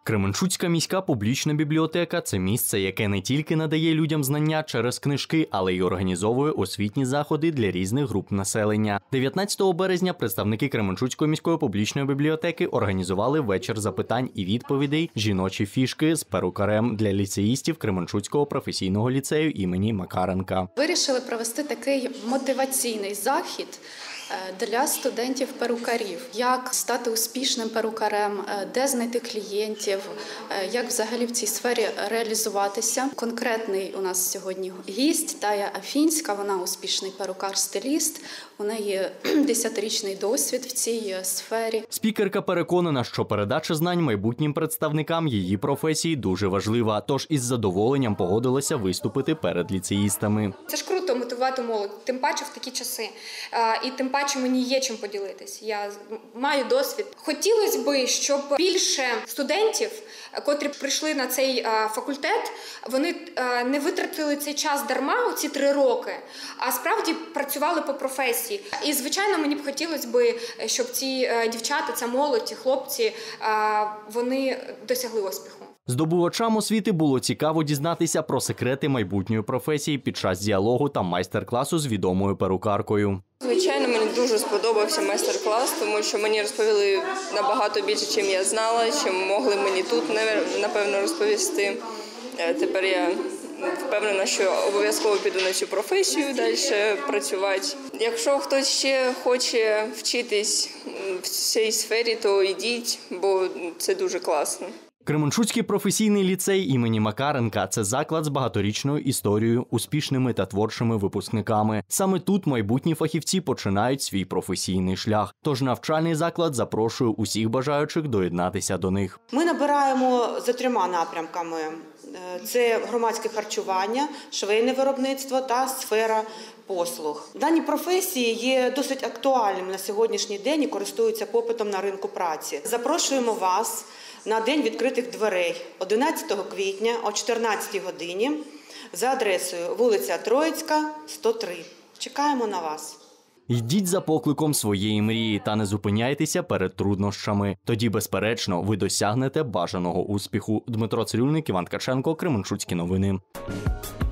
Кременчуцька міська публічна бібліотека – це місце, яке не тільки надає людям знання через книжки, але й організовує освітні заходи для різних груп населення. 19 березня представники Кременчуцької міської публічної бібліотеки організували вечір запитань і відповідей «Жіночі фішки» з перукарем для ліцеїстів Кременчуцького професійного ліцею імені Макаренка. Вирішили провести такий мотиваційний захід для студентів-перукарів. Як стати успішним перукарем, де знайти клієнтів, як взагалі в цій сфері реалізуватися. Конкретний у нас сьогодні гість Тая Афінська, вона успішний перукар-стиліст, у неї 10-річний досвід в цій сфері. Спікерка переконана, що передача знань майбутнім представникам її професії дуже важлива, тож із задоволенням погодилася виступити перед ліцеїстами. Це ж круто мотивувати молодь, тим паче в такі часи. І тим паче мені є чим поділитись. Я маю досвід. Хотілося б, щоб більше студентів, котрі прийшли на цей факультет, вони не витратили цей час дарма, оці 3 роки, а справді працювали по професії. І, звичайно, мені б хотілося б, щоб ці дівчата, ця молодь, ці хлопці, вони досягли успіху. Здобувачам освіти було цікаво дізнатися про секрети майбутньої професії під час діалогу та майстер-класу з відомою перукаркою. Звичайно, мені дуже сподобався майстер-клас, тому що мені розповіли набагато більше, чим я знала, чим могли мені тут, напевно, розповісти. Тепер я впевнена, що обов'язково піду на цю професію далі працювати. Якщо хтось ще хоче вчитись в цій сфері, то йдіть, бо це дуже класно. Кременчуцький професійний ліцей імені Макаренка – це заклад з багаторічною історією, успішними та творчими випускниками. Саме тут майбутні фахівці починають свій професійний шлях. Тож навчальний заклад запрошує усіх бажаючих доєднатися до них. Ми набираємо за 3 напрямками. Це громадське харчування, швейне виробництво та сфера послуг. Дані професії є досить актуальними на сьогоднішній день і користуються попитом на ринку праці. Запрошуємо вас на День відкритих дверей 11 квітня о 14 годині за адресою вулиця Троїцька, 103. Чекаємо на вас. Йдіть за покликом своєї мрії та не зупиняйтеся перед труднощами. Тоді, безперечно, ви досягнете бажаного успіху. Дмитро Цирюльник, Іван Ткаченко, Кременчуцькі новини.